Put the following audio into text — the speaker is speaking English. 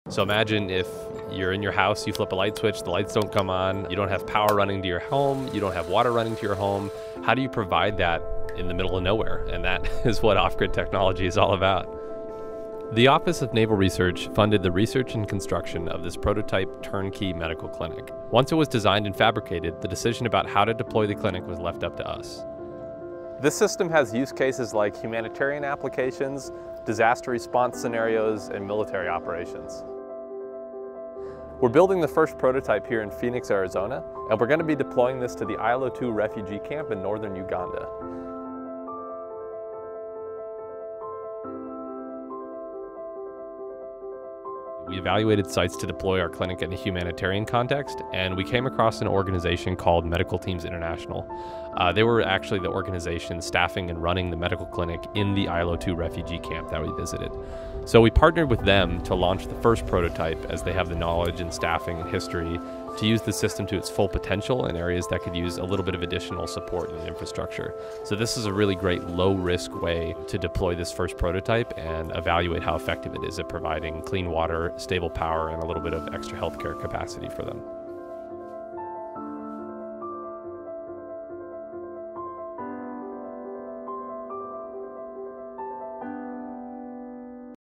So imagine if you're in your house, you flip a light switch, the lights don't come on, you don't have power running to your home, you don't have water running to your home. How do you provide that in the middle of nowhere? And that is what off-grid technology is all about. The Office of Naval Research funded the research and construction of this prototype turnkey medical clinic. Once it was designed and fabricated, the decision about how to deploy the clinic was left up to us. This system has use cases like humanitarian applications, disaster response scenarios, and military operations. We're building the first prototype here in Phoenix, Arizona, and we're going to be deploying this to the Ira A refugee camp in northern Uganda. We evaluated sites to deploy our clinic in a humanitarian context, and we came across an organization called Medical Teams International. They were actually the organization staffing and running the medical clinic in the Ira A refugee camp that we visited. So we partnered with them to launch the first prototype, as they have the knowledge and staffing and history to use the system to its full potential in areas that could use a little bit of additional support and infrastructure. So this is a really great low-risk way to deploy this first prototype and evaluate how effective it is at providing clean water, stable power, and a little bit of extra healthcare capacity for them.